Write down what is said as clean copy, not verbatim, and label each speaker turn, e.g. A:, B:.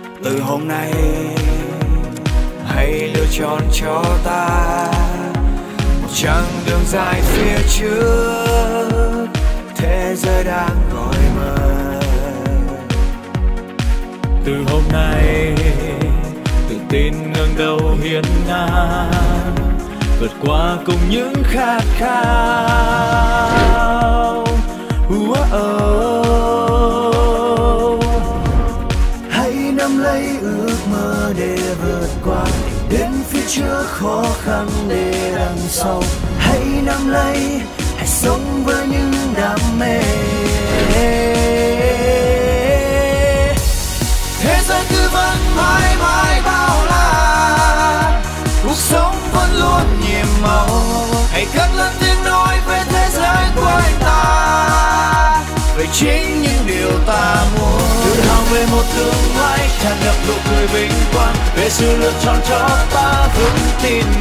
A: Từ hôm nay hãy lựa chọn cho ta một chặng đường dài phía trước, thế giới đang gọi mời. Từ hôm nay tự tin ngẩng đầu hiên ngang, vượt qua cùng những khát khao. Hãy nắm lấy ước mơ để vượt qua, đến phía trước khó khăn để đằng sau. Hãy nắm lấy, hãy sống với những đam mê. Thế giới cứ vẫn mãi mãi bao la, cuộc sống vẫn luôn nhiệm màu. Hãy cất lên tiếng nói về thế giới của anh ta, về chính những điều ta muốn. Tự hào về một tương lai tràn ngập nụ cười vinh quang, về sự lựa chọn cho ta vững tin